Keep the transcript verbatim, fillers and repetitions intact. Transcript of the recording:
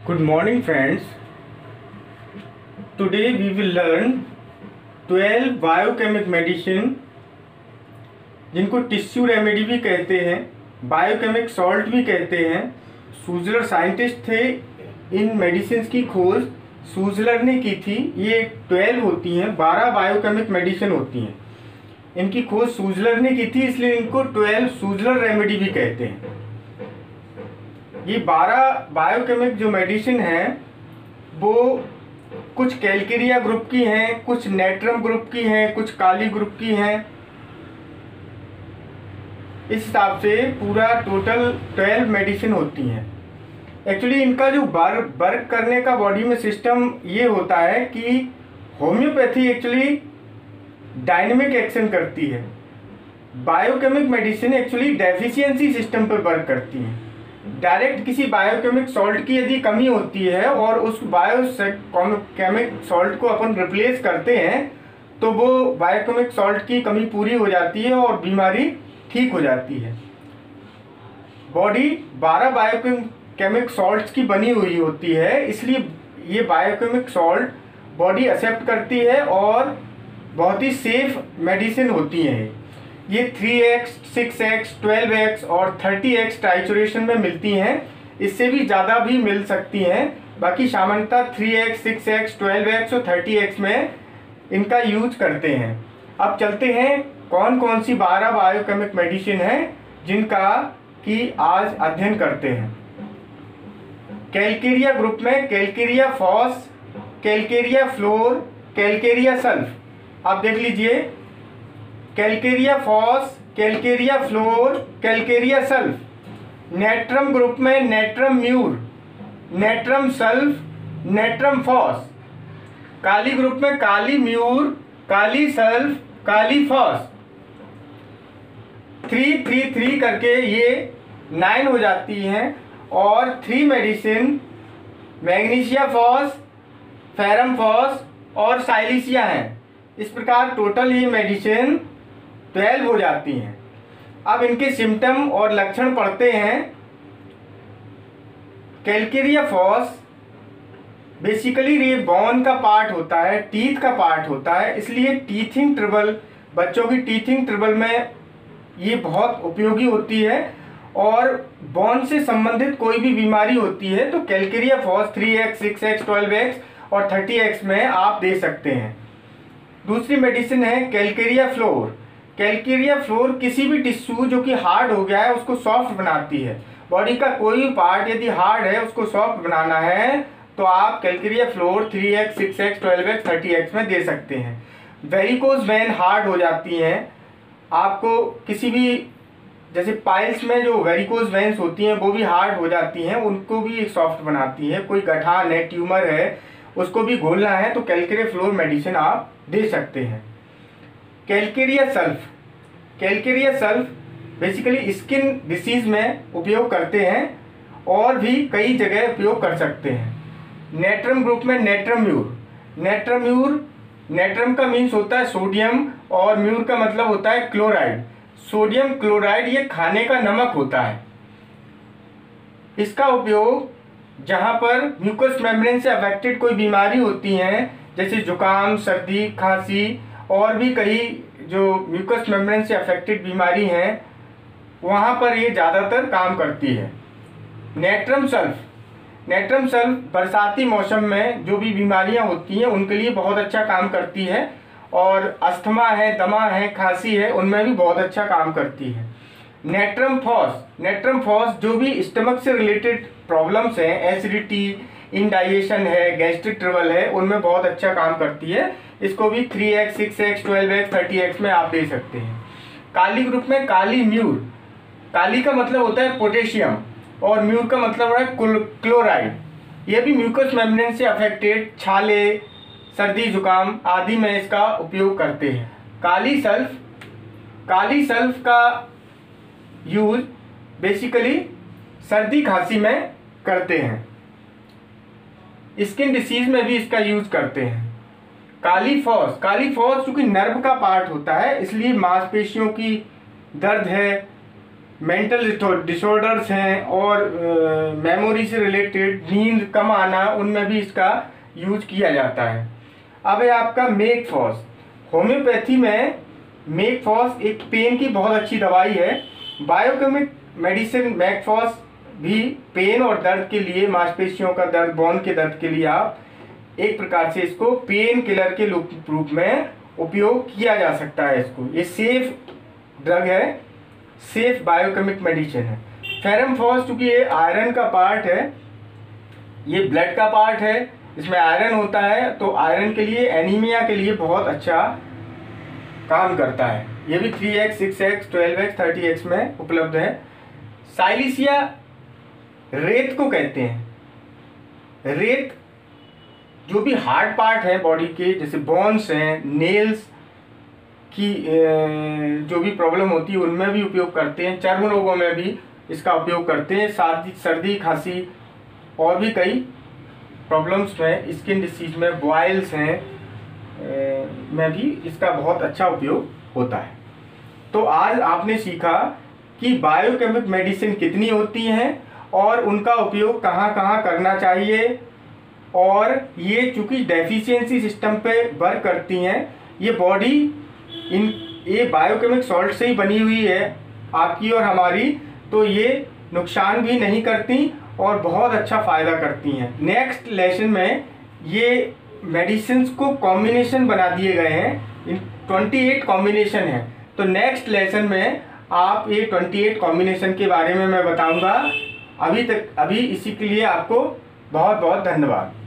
Good morning friends. Today we will learn twelve biochemic medicine जिनको tissue remedy भी कहते हैं, बायोकेमिक सॉल्ट भी कहते हैं। सूजलर साइंटिस्ट थे, इन मेडिसिन की खोज सूजलर ने की थी। ये ट्वेल्व होती हैं, बारह बायोकेमिक मेडिसिन होती हैं। इनकी खोज सूजलर ने की थी, इसलिए इनको ट्वेल्व सूजलर रेमेडी भी कहते हैं। ये बारह बायोकेमिक जो मेडिसिन हैं वो कुछ कैलकेरिया ग्रुप की हैं, कुछ नेट्रम ग्रुप की हैं, कुछ काली ग्रुप की हैं। इस हिसाब से पूरा टोटल ट्वेल्व मेडिसिन होती हैं। एक्चुअली इनका जो वर्क वर्क करने का बॉडी में सिस्टम ये होता है कि होम्योपैथी एक्चुअली डायनेमिक एक्शन करती है, biochemic medicine actually deficiency system पर वर्क करती हैं। डायरेक्ट किसी बायोकेमिक सॉल्ट की यदि कमी होती है और उस बायोकेमिक सॉल्ट को अपन रिप्लेस करते हैं तो वो बायोकेमिक सॉल्ट की कमी पूरी हो जाती है और बीमारी ठीक हो जाती है। बॉडी बारह बायोकेमिक सॉल्ट्स की बनी हुई होती है, इसलिए ये बायोकेमिक सॉल्ट बॉडी एक्सेप्ट करती है और बहुत ही सेफ मेडिसिन होती हैं। ये three X, six X, twelve X और थर्टी एक्स टाइचुरेशन में मिलती हैं। इससे भी ज़्यादा भी मिल सकती हैं, बाकी सामान्यतः three X, six X, twelve X और थर्टी एक्स में इनका यूज करते हैं। अब चलते हैं कौन कौन सी बारह बायोकेमिक मेडिसिन हैं जिनका कि आज अध्ययन करते हैं। कैलकेरिया ग्रुप में calcarea phos, calcarea fluor, calcarea sulph. आप देख लीजिए, calcarea phos, calcarea fluor, calcarea sulph. Natrum group में natrum mur, natrum sulph, natrum phos. Kali group में kali mur, kali sulph, kali phos. Three three three करके ये nine हो जाती हैं और three medicine magnesia phos, ferrum phos और silicea हैं। इस प्रकार टोटल ये मेडिसिन ट्वेल्व हो जाती हैं। अब इनके सिम्टम और लक्षण पढ़ते हैं। कैलकेरिया फॉस बेसिकली ये बोन का पार्ट होता है, टीथ का पार्ट होता है, इसलिए टीथिंग ट्रबल, बच्चों की टीथिंग ट्रबल में ये बहुत उपयोगी होती है। और बोन से संबंधित कोई भी बीमारी होती है तो calcarea phos three X, six X, twelve X और थर्टी एक्स में आप दे सकते हैं। दूसरी मेडिसिन है कैलकेरिया फ्लोर। कैलकेरिया फ्लोर किसी भी टिश्यू जो कि हार्ड हो गया है उसको सॉफ्ट बनाती है। बॉडी का कोई भी पार्ट यदि हार्ड है उसको सॉफ्ट बनाना है तो आप calcarea fluor three X, six X, twelve X, thirty X में दे सकते हैं। वेरिकोज वेन हार्ड हो जाती हैं, आपको किसी भी जैसे पाइल्स में जो वेरिकोज वेन्स होती हैं वो भी हार्ड हो जाती हैं, उनको भी सॉफ्ट बनाती है। कोई गठान है, ट्यूमर है, उसको भी घोलना है तो कैलकेरिया फ्लोर मेडिसिन आप दे सकते हैं। Calcarea sulph, calcarea sulph basically skin disease में उपयोग करते हैं और भी कई जगह उपयोग कर सकते हैं। नेट्रम ग्रुप में natrum mur, natrum mur, natrum का मीन्स होता है सोडियम और म्यूर का मतलब होता है क्लोराइड। सोडियम क्लोराइड ये खाने का नमक होता है। इसका उपयोग जहाँ पर म्यूकस मेम्ब्रेन से अफेक्टेड कोई बीमारी होती हैं जैसे जुकाम, सर्दी, खांसी और भी कई जो म्यूकस मेम्ब्रेन से अफेक्टेड बीमारी हैं वहाँ पर ये ज़्यादातर काम करती है। नेट्रम सल्फ, नेट्रम सल्फ बरसाती मौसम में जो भी बीमारियाँ होती हैं उनके लिए बहुत अच्छा काम करती है और अस्थमा है, दमा है, खांसी है, उनमें भी बहुत अच्छा काम करती है। नेट्रम फॉस, नेट्रम फॉस जो भी स्टमक से रिलेटेड प्रॉब्लम्स हैं, एसिडिटी, इंडाइजेशन है, गैस्ट्रिक ट्रबल है, उनमें बहुत अच्छा काम करती है। इसको भी three X, six X, twelve X, thirty X में आप दे सकते हैं। काली ग्रुप में काली म्यूर, काली का मतलब होता है पोटेशियम और म्यूर का मतलब होता है क्लोराइड। यह भी म्यूकस मेम्ब्रेन से अफेक्टेड छाले, सर्दी, जुकाम आदि में इसका उपयोग करते हैं। काली सल्फ, काली सल्फ का यूज बेसिकली सर्दी खांसी में करते हैं। स्किन डिसीज में भी इसका यूज करते हैं। काली फॉस, काली फॉस चूँकि नर्व का पार्ट होता है इसलिए मांसपेशियों की दर्द है, मेंटल डिसऑर्डर्स हैं और मेमोरी से रिलेटेड, नींद कम आना, उनमें भी इसका यूज किया जाता है। अब है आपका मेकफॉस। होम्योपैथी में मेकफॉस एक पेन की बहुत अच्छी दवाई है। बायोकेमिक मेडिसिन मेकफॉस भी पेन और दर्द के लिए, मांसपेशियों का दर्द, बोन के दर्द के लिए आप एक प्रकार से इसको पेन किलर के रूप में उपयोग किया जा सकता है। इसको ये सेफ ड्रग है, सेफ बायोकेमिक मेडिसिन है। फेरमफॉस चूँकि ये आयरन का पार्ट है, ये ब्लड का पार्ट है, इसमें आयरन होता है, तो आयरन के लिए, एनीमिया के लिए बहुत अच्छा काम करता है। ये भी three X, six X, twelve X, thirty X में उपलब्ध है। साइलिसिया रेत को कहते हैं। रेत जो भी हार्ड पार्ट है बॉडी के, जैसे बोन्स हैं, नेल्स की जो भी प्रॉब्लम होती है उनमें भी उपयोग करते हैं। चर्म रोगों में भी इसका उपयोग करते हैं। सर्दी सर्दी खांसी और भी कई प्रॉब्लम्स में, स्किन डिसीज में, बॉयल्स हैं में भी इसका बहुत अच्छा उपयोग होता है। तो आज आपने सीखा कि बायोकेमिक मेडिसिन कितनी होती हैं और उनका उपयोग कहाँ कहाँ करना चाहिए, और ये चूँकि डेफिशिएंसी सिस्टम पे वर्क करती हैं, ये बॉडी इन ये बायोकेमिक सॉल्ट से ही बनी हुई है आपकी और हमारी, तो ये नुकसान भी नहीं करती और बहुत अच्छा फ़ायदा करती हैं। नेक्स्ट लेसन में ये मेडिसिन्स को कॉम्बिनेशन बना दिए गए हैं, इन अट्ठाईस कॉम्बिनेशन हैं। तो नेक्स्ट लेसन में आप ये अट्ठाईस कॉम्बिनेशन के बारे में मैं बताऊंगा। अभी तक अभी इसी के लिए आपको बहुत बहुत धन्यवाद।